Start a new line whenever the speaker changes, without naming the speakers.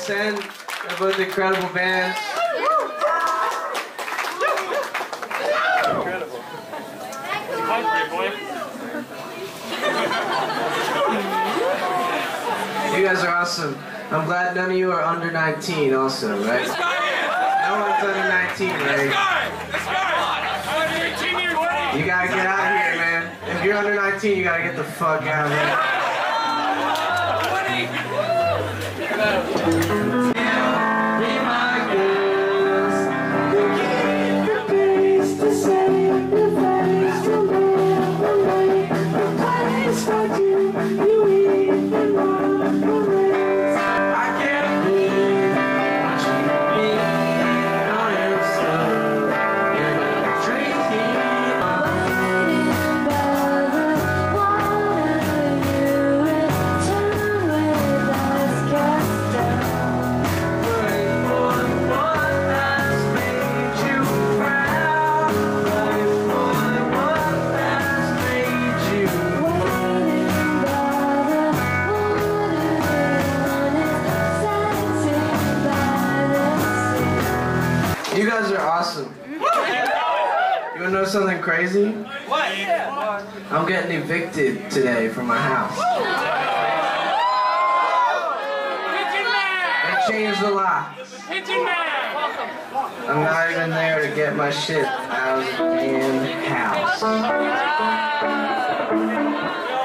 Sen. They're both incredible bands.
Incredible.
You guys are awesome. I'm glad none of you are under 19 also, right? No one's under 19, right? You gotta get out of here, man. If you're under 19, you gotta get the fuck out of here. Be my girls. You keep the peace to save the face to live away. The place for you, you eat and run the race. I can't believe what you mean on yourself. You're not drinking. You guys are awesome. You wanna know something crazy?
What?
I'm getting evicted today from my house. They changed the law. I'm not even there to get my shit out of the damn house.